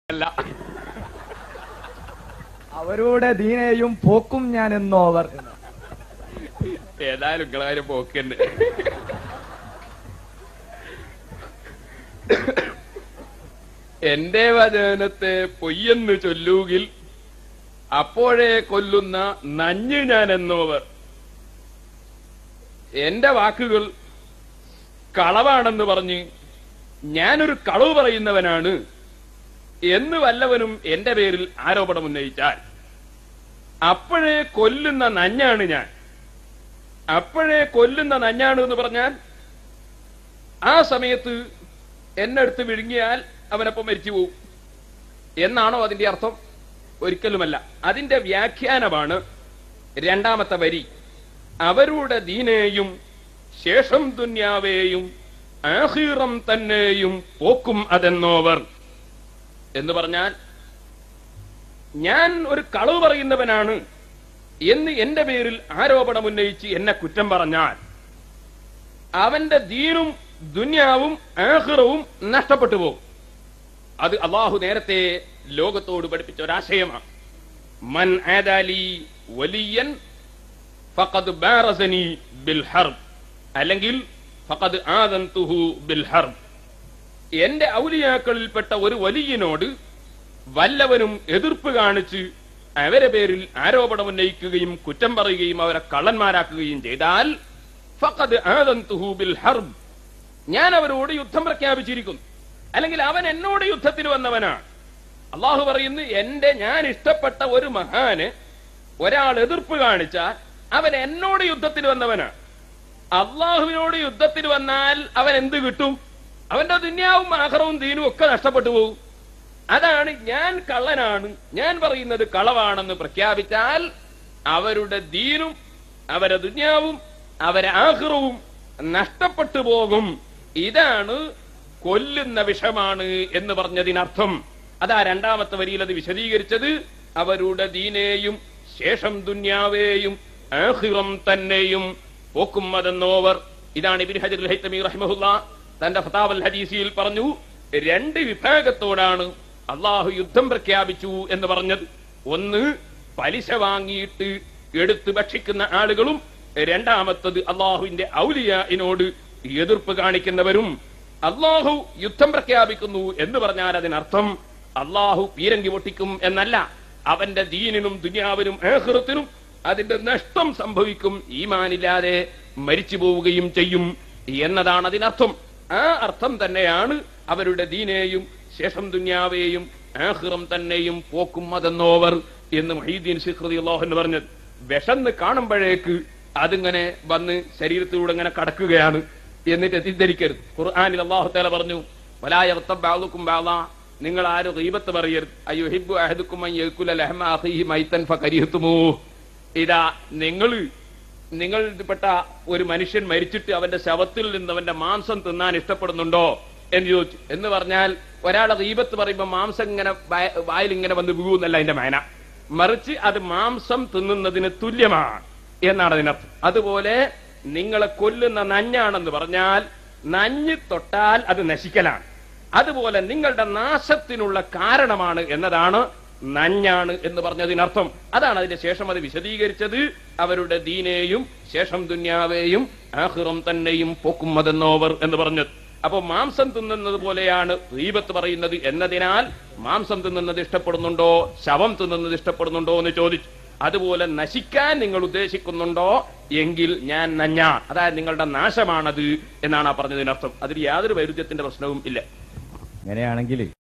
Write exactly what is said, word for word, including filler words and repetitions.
അല്ല, അവരുടെ ദീനെയും പോക്കും ഞാൻ എന്നോവർ. ഏതായാലും നിങ്ങളാരും പോക്കുണ്ട്. എന്റെ വചനത്തെ പൊയ്യെന്ന് ചൊല്ലുകിൽ അപ്പോഴേ കൊല്ലുന്ന നഞ്ഞ് ഞാൻ എന്നോവർ. എന്റെ വാക്കുകൾ കളവാണെന്ന് പറഞ്ഞ് ഞാനൊരു കളവ് പറയുന്നവനാണ് എന്ന് വല്ലവനും എന്റെ പേരിൽ ആരോപണം ഉന്നയിച്ചാൽ അപ്പോഴേ കൊല്ലുന്ന നഞ്ഞാണ് ഞാൻ. അപ്പോഴേ കൊല്ലുന്ന നഞ്ഞാണ് എന്ന് പറഞ്ഞാൽ ആ സമയത്ത് എന്നെടുത്ത് വിഴുങ്ങിയാൽ അവനപ്പം മരിച്ചു പോവും എന്നാണോ അതിന്റെ അർത്ഥം? ഒരിക്കലുമല്ല. അതിന്റെ വ്യാഖ്യാനമാണ് രണ്ടാമത്തെ വരി. അവരുടെ ദീനേയും ശേഷം ദുന്യാവേയും ആഖിറം തന്നെയും പോക്കും അതെന്നോവർ എന്ന് പറഞ്ഞാൽ, ഞാൻ ഒരു കളവ് പറയുന്നവനാണ് എന്ന് എന്റെ പേരിൽ ആരോപണം ഉന്നയിച്ച് എന്നെ കുറ്റം പറഞ്ഞാൽ അവന്റെ ദീനും ദുന്യാവും ആഖിറവും നഷ്ടപ്പെട്ടു പോകും. അത് അള്ളാഹു നേരത്തെ ലോകത്തോട് പഠിപ്പിച്ച ഒരാശയമാണ്. മൻ ആദാലി വലിയൻ ഫഖദ് ബാറസനി ബിൽ ഹർബ്, അല്ലെങ്കിൽ ഫഖദ് ആദൻതുഹു ബിൽ ഹർബ്. എന്റെ ഔലിയാക്കളിൽപ്പെട്ട ഒരു വലിയനോട് വല്ലവനും എതിർപ്പ് കാണിച്ച് അവരെ പേരിൽ ആരോപണം ഉന്നയിക്കുകയും കുറ്റം പറയുകയും അവരെ കള്ളന്മാരാക്കുകയും ചെയ്താൽ ഫഖദ് ആദൻതുഹു ബിൽ ഹർബ്, ഞാൻ അവരോട് യുദ്ധം പ്രഖ്യാപിച്ചിരിക്കുന്നു. അല്ലെങ്കിൽ അവൻ എന്നോട് യുദ്ധത്തിന് വന്നവനാണ്. അള്ളാഹു പറയുന്നു, എന്റെ ഞാൻ ഇഷ്ടപ്പെട്ട ഒരു മഹാന് ഒരാൾ എതിർപ്പ് കാണിച്ചാൽ അവൻ എന്നോട് യുദ്ധത്തിന് വന്നവനാണ്. അള്ളാഹുവിനോട് യുദ്ധത്തിന് വന്നാൽ അവൻ എന്ത് കിട്ടും? അവന്റെ ദുന്യാവും ആഖിറവും ദീനും ഒക്കെ നഷ്ടപ്പെട്ടു പോകും. അതാണ് ഞാൻ കള്ളനാണ്, ഞാൻ പറയുന്നത് കളവാണെന്ന് പ്രഖ്യാപിച്ചാൽ അവരുടെ ദീനും അവരെ ദുന്യാവും അവരെ ആഖിറവും നഷ്ടപ്പെട്ടു പോകും. ഇതാണ് കൊല്ലുന്ന വിഷമാണ് എന്ന് പറഞ്ഞതിനർത്ഥം. അതാ രണ്ടാമത്തെ വരിയിൽ അത് വിശദീകരിച്ചത്. അവരുടെ ദീനേയും ശേഷം ദുന്യാവേയും ആഖിറം തന്നെയും പോക്കും അതെന്നോവർ. ഇതാണ് ഇബ്നു ഹജർ അൽ ഹൈതമി റഹിമഹുല്ലാഹ് തന്റെ ഫതാവൽ ഹദീസിൽ പറഞ്ഞു, രണ്ട് വിഭാഗത്തോടാണ് അള്ളാഹു യുദ്ധം പ്രഖ്യാപിച്ചു എന്ന് പറഞ്ഞത്. ഒന്ന് പലിശ വാങ്ങിയിട്ട് എടുത്ത് ഭക്ഷിക്കുന്ന ആളുകളും, രണ്ടാമത്തത് അള്ളാഹുവിന്റെ ഔലിയാഇനോട് എതിർപ്പ് കാണിക്കുന്നവരും. അള്ളാഹു യുദ്ധം പ്രഖ്യാപിക്കുന്നു എന്ന് പറഞ്ഞാൽ അതിനർത്ഥം അള്ളാഹു പീരങ്കി പൊട്ടിക്കും എന്നല്ല. അവന്റെ ദീനിനും ദുനിയാവിനും ആഖിറത്തിനും അതിന്റെ നഷ്ടം സംഭവിക്കും, ഈമാനില്ലാതെ മരിച്ചു പോവുകയും ചെയ്യും എന്നതാണ് അതിനർത്ഥം. ആ അർത്ഥം തന്നെയാണ് അവരുടെ ദീനേയും ശേഷം ദുന്യാവേയും ആഖിറം തന്നെയും പോക്കും അതെന്നോവർ എന്ന് മുഹീദ്ദീൻ ശിഖ് റളിയല്ലാഹു അൻഹു പറഞ്ഞത്. വിശന്ന് കാണുമ്പോഴേക്ക് അതിങ്ങനെ വന്ന് ശരീരത്തിലൂടെ ഇങ്ങനെ കടക്കുകയാണ് എന്നിട്ട് തെറ്റിദ്ധരിക്കരുത്. ഖുർആനിൽ അല്ലാഹു തആല പറഞ്ഞു, വലാ യഗ്തബ് ബഅദുകും ബഅദാ, നിങ്ങൾ ആരും ഗീബത്ത് പറയരുത്. അയ്യുഹിബ്ബു അഹദുകും അൻ യഅകുല ലഹ്മ അഖീഹി മൈതൻ ഫകരിഹ്തുമൂഹ്. ഇതാ നിങ്ങൾ നിങ്ങളിൽപ്പെട്ട ഒരു മനുഷ്യൻ മരിച്ചിട്ട് അവന്റെ ശവത്തിൽ നിന്ന് അവന്റെ മാംസം തിന്നാൻ ഇഷ്ടപ്പെടുന്നുണ്ടോ എന്ന് ചോദിച്ചു. എന്ന് പറഞ്ഞാൽ ഒരാളെ ഗീബത്ത് പറയുമ്പോൾ മാംസം ഇങ്ങനെ വായിൽ ഇങ്ങനെ വന്ന് വീഴുന്നല്ല അതിന്റെ മേന, മറിച്ച് അത് മാംസം തിന്നുന്നതിന് തുല്യമാണ് എന്നാണ് അതിനർത്ഥം. അതുപോലെ നിങ്ങളെ കൊല്ലുന്ന നഞ്ഞാണെന്ന് പറഞ്ഞാൽ നഞ്ഞ് തൊട്ടാൽ അത് നശിക്കലാണ്. അതുപോലെ നിങ്ങളുടെ നാശത്തിനുള്ള കാരണമാണ് എന്നതാണ് നഞ്ഞാണ് എന്ന് പറഞ്ഞതിനർത്ഥം. അതാണ് അതിന്റെ ശേഷം അത് വിശദീകരിച്ചത്. അവരുടെ ദീനേയും ശേഷം ദുന്യാവേയും ആഖിറം തന്നെയും പോക്കും അതെന്നോവർ എന്ന് പറഞ്ഞത്. അപ്പൊ മാംസം തിന്നുന്നത് പോലെയാണ് ഗീബത്ത് പറയുന്നത് എന്നതിനാൽ മാംസം തിന്നുന്നത് ഇഷ്ടപ്പെടുന്നുണ്ടോ, ശവം തിന്നുന്നത് ഇഷ്ടപ്പെടുന്നുണ്ടോ എന്ന് ചോദിച്ചു. അതുപോലെ നശിക്കാൻ നിങ്ങൾ ഉദ്ദേശിക്കുന്നുണ്ടോ എങ്കിൽ ഞാൻ നഞ്ഞാ, അതായത് നിങ്ങളുടെ നാശമാണത് എന്നാണ് ആ പറഞ്ഞതിനർത്ഥം. അതിൽ യാതൊരു വൈരുദ്ധ്യത്തിന്റെ പ്രശ്നവും ഇല്ല. അങ്ങനെയാണെങ്കിൽ